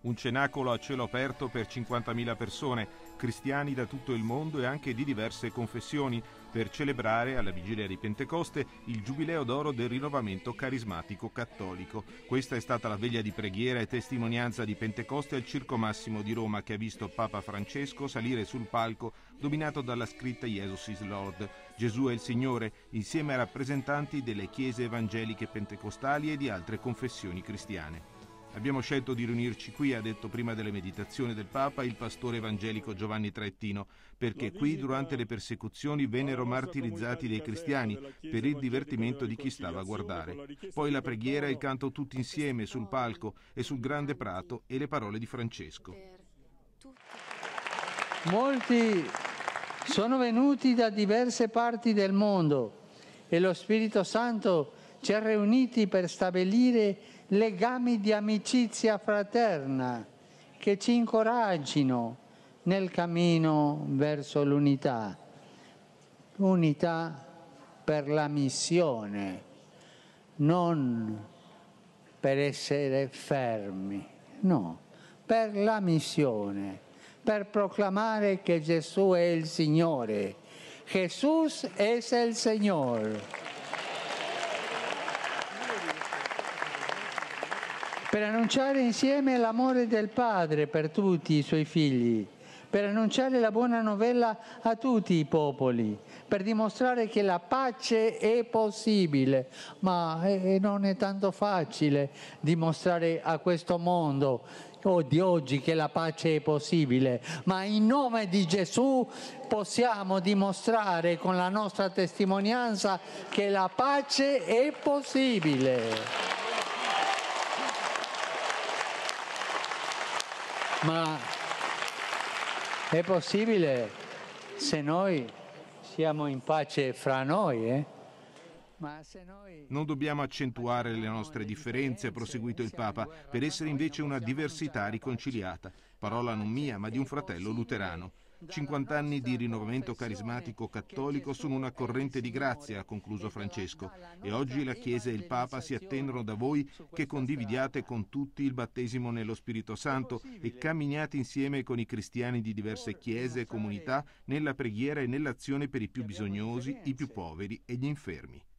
Un cenacolo a cielo aperto per 50.000 persone, cristiani da tutto il mondo e anche di diverse confessioni, per celebrare alla vigilia di Pentecoste il Giubileo d'oro del rinnovamento carismatico cattolico. Questa è stata la veglia di preghiera e testimonianza di Pentecoste al Circo Massimo di Roma, che ha visto Papa Francesco salire sul palco dominato dalla scritta Jesus is Lord, Gesù è il Signore, insieme a rappresentanti delle chiese evangeliche pentecostali e di altre confessioni cristiane. Abbiamo scelto di riunirci qui, ha detto prima delle meditazioni del Papa il pastore evangelico Giovanni Traettino, perché qui durante le persecuzioni vennero martirizzati dei cristiani per il divertimento di chi stava a guardare. Poi la preghiera e il canto tutti insieme sul palco e sul grande prato e le parole di Francesco. Molti sono venuti da diverse parti del mondo e lo Spirito Santo ci ha riuniti per stabilire legami di amicizia fraterna che ci incoraggino nel cammino verso l'unità. Unità per la missione, non per essere fermi, no, per la missione, per proclamare che Gesù è il Signore. Jesús es el Señor. Per annunciare insieme l'amore del Padre per tutti i Suoi figli, per annunciare la buona novella a tutti i popoli, per dimostrare che la pace è possibile, ma non è tanto facile dimostrare a questo mondo di oggi che la pace è possibile, ma in nome di Gesù possiamo dimostrare con la nostra testimonianza che la pace è possibile. Ma è possibile se noi siamo in pace fra noi, Ma se noi... Non dobbiamo accentuare le nostre differenze, ha proseguito il Papa, per essere invece una diversità riconciliata. Parola non mia, ma di un fratello luterano. 50 anni di rinnovamento carismatico cattolico sono una corrente di grazia, ha concluso Francesco, e oggi la Chiesa e il Papa si attendono da voi che condividiate con tutti il battesimo nello Spirito Santo e camminiate insieme con i cristiani di diverse chiese e comunità nella preghiera e nell'azione per i più bisognosi, i più poveri e gli infermi.